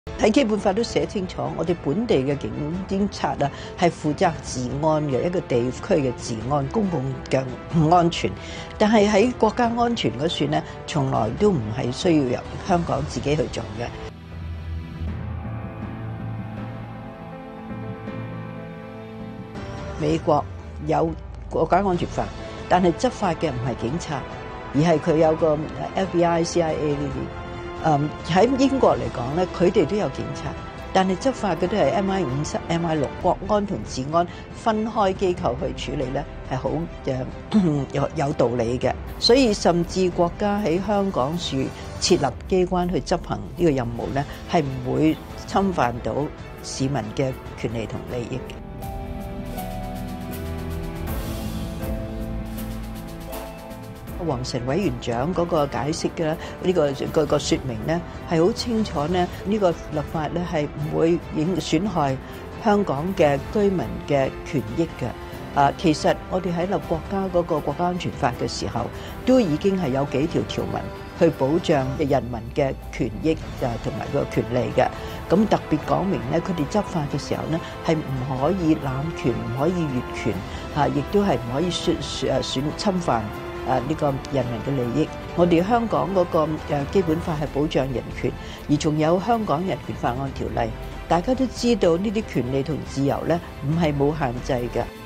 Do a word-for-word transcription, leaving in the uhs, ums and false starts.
喺基本法都寫清楚，我哋本地嘅警警察啊，係負責治安嘅一個地區嘅治安、公共嘅安全。但係喺國家安全嗰處呢，從來都唔係需要由香港自己去做嘅。美國有國家安全法，但係執法嘅唔係警察，而係佢有個 F B I、C I A 呢啲。誒喺英國嚟講咧，佢哋都有警察，但係執法嘅都係 M I 五、M I 六，國安同治安分開機構去處理咧，係好誒有有道理嘅。所以甚至國家喺香港處設立機關去執行呢個任務咧，係唔會侵犯到市民嘅權利同利益嘅。黃成委員長嗰個解釋嘅呢個個個説明咧係好清楚咧，呢個立法咧係唔會影損害香港嘅居民嘅權益嘅。啊，其實我哋喺立國家嗰個國家安全法嘅時候，都已經係有幾條條文去保障嘅人民嘅權益啊同埋個權利嘅。咁特別講明咧，佢哋執法嘅時候咧係唔可以濫權，唔可以越權，嚇，亦都係唔可以損誒損侵犯。誒呢個人民嘅利益，我哋香港嗰個誒基本法係保障人權，而仲有香港人權法案條例，大家都知道呢啲權利同自由咧唔係冇限制嘅。